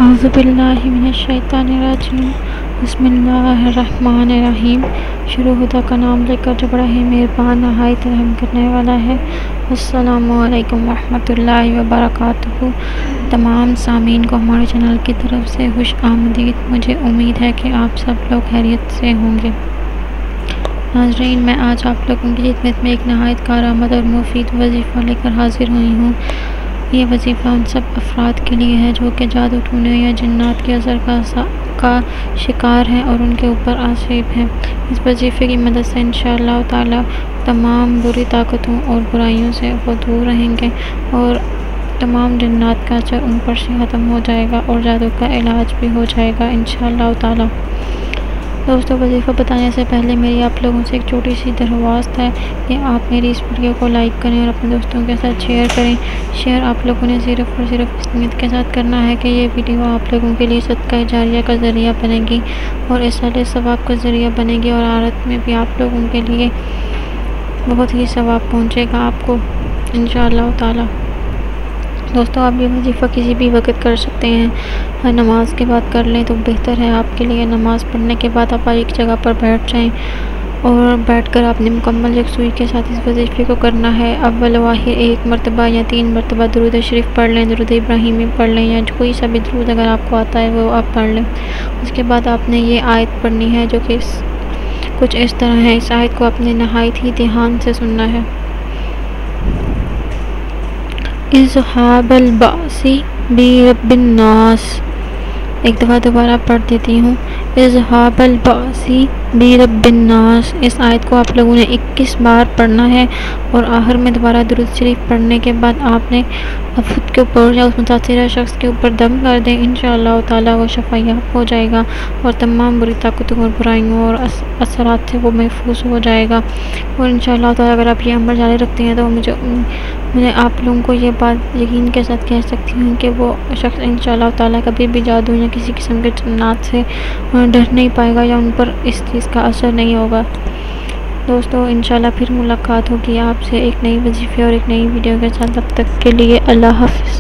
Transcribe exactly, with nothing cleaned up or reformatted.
औज़ुबिल्लाहि मिनश्शैतानिर्रजीम बिस्मिल्लाहिर्रहमानिर्रहीम। शुरू खुदा का नाम लेकर जो बड़ा ही मेहरबान नहायत रहम करने वाला है। अस्सलामु अलैकुम रहमतुल्लाहि व बरकातुहू। तमाम सामीन को हमारे चैनल की तरफ से खुश आमदीद। मुझे उम्मीद है कि आप सब लोग खैरियत से होंगे। नाज़रीन, मैं आज आप लोगों की खिदमत में एक नहायत कारआमद और मुफीद वजीफ़ा लेकर हाजिर हुई हूँ। ये वजीफ़ा उन सब अफराद के लिए है जो कि जादू टूने या जिन्नात के असर का, का शिकार हैं और उनके ऊपर आसिब हैं। इस वजीफ़े की मदद से इंशाअल्लाह ताला तमाम बुरी ताकतों और बुराइयों से वो दूर रहेंगे और तमाम जिन्नात का असर उन पर से ख़त्म हो जाएगा और जादू का इलाज भी हो जाएगा इंशाअल्लाह ताला। दोस्तों, वजीफ़ा बताने से पहले मेरी आप लोगों से एक छोटी सी दरख्वास्त है कि आप मेरी इस वीडियो को लाइक करें और अपने दोस्तों के साथ शेयर करें। शेयर आप लोगों ने सिर्फ़ और सिर्फ इस नीयत के साथ करना है कि ये वीडियो आप लोगों के लिए सदका जारिया का ज़रिया बनेगी और इसाले सवाब का ज़रिया बनेगी और आखिरत में भी आप लोगों के लिए बहुत ही सवाब पहुँचेगा आपको इंशाअल्लाह ताला। दोस्तों, आप ये वजीफ़ा किसी भी वक्त कर सकते हैं। हर नमाज के बाद कर लें तो बेहतर है आपके लिए। नमाज़ पढ़ने के बाद आप एक जगह पर बैठ जाएं और बैठकर आपने मुकम्मल यकसुई के साथ इस वजीफ़े को करना है। अव्वल वाहिर एक मरतबा या तीन मरतबा दुरूद शरीफ पढ़ लें, दुरूद इब्राहिमी पढ़ लें या कोई सा भी दुरूद अगर आपको आता है वो आप पढ़ लें। उसके बाद आपने ये आयत पढ़नी है जो कि कुछ इस तरह है। इस आयत को आपने नहायत ही ध्यान से सुनना है। इज़हाबल बासी बी रब्बिन्नास। एक दफ़ा दोबारा पढ़ देती हूँ। इज़हाबल बासी बी रब्बिन्नास। इस आयत को आप लोगों ने इक्कीस बार पढ़ना है और आखिर में दोबारा दुरूद शरीफ पढ़ने के बाद आपने खुद के ऊपर या उस मुतासिरा शख्स के ऊपर दम कर दें। इंशाअल्लाह ताला वो शफ़ायाब हो जाएगा और तमाम बुरी ताकतों और बुराइयों और असरात से वो महफूज हो जाएगा। और इंशाअल्लाह ताला अगर आप ये अमल जारी रखते हैं तो मुझे मैं आप लोगों को ये बात यकीन के साथ कह सकती हूँ कि वो शख्स इंशाअल्लाह ताला कभी भी जादू या किसी किस्म के जिन्नात से डर नहीं पाएगा या उन पर इस चीज़ का असर नहीं होगा। दोस्तों, इंशाअल्लाह फिर मुलाकात होगी आपसे एक नई वजीफ़े और एक नई वीडियो के साथ। तब तक के लिए अल्लाह हाफ़िज़।